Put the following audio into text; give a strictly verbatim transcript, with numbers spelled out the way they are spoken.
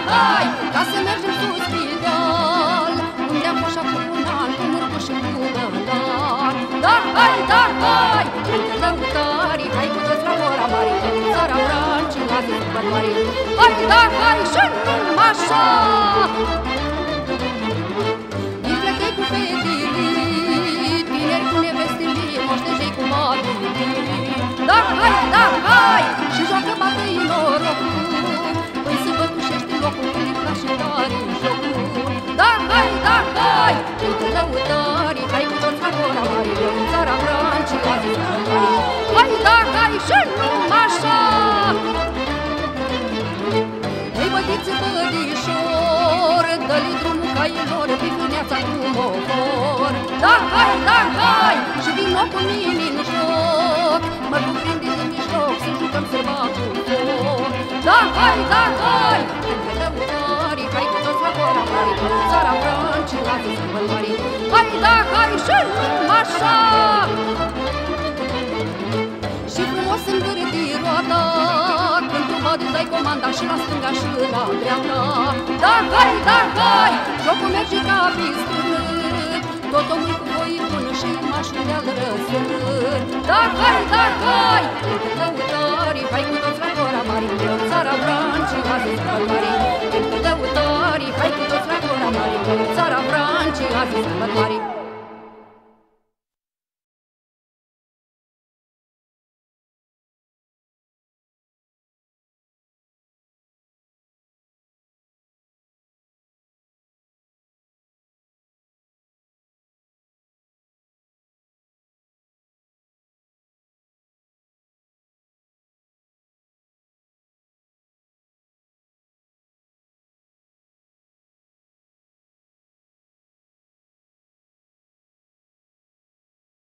hai, ca să mergem sus pe deal, unde am fost acum un an, cu murgu și cu gălar. Da, hai, da, hai, cântă lăutarii, hai cu toți la ora mare, că cu țara Vrancii la zi sărbătoare. Hai, da, hai, și numai așa! Din plătei cu fetele, tineri cu nevestele, moștejei cu madele. Da, hai, da, hai, și joacă bată-i norocul, păi se bătușește locul, când-i place tare jocul. Da, hai, da, hai, cântă lăutarii, hai cu toți la ora mare, că în țara Vrancii la zi sărbătoare. Hai, da, hai, și numai așa! Măi, bătiți bădișor, dă-li drumul cailor, pe fâneața cu motor. Da, hai, da, hai, și vino cu mine în joc, mă cuprinde din mijloc, să jucăm sărba cu foc. Da, hai, da, hai, cântă lăutarii, hai cu toți la ora mare, că în țara Vrancii la zi sărbătoare. Hai, da, hai, și numai așa! Și frumos învârti roata, când tu vadă dai comanda și la stânga și la dreapta. Da, hai, da, hai, jocul merge ca pe strânt, tot omul cu voi bun și mașul de-al răsărit. Da, hai, da, hai, cântă lăutarii, hai cu toți la ora mare, că în țara Vrancii la zi sărbătoare. Cântă lăutarii, hai cu toți la ora mare, că în țara Vrancii la zi sărbătoare.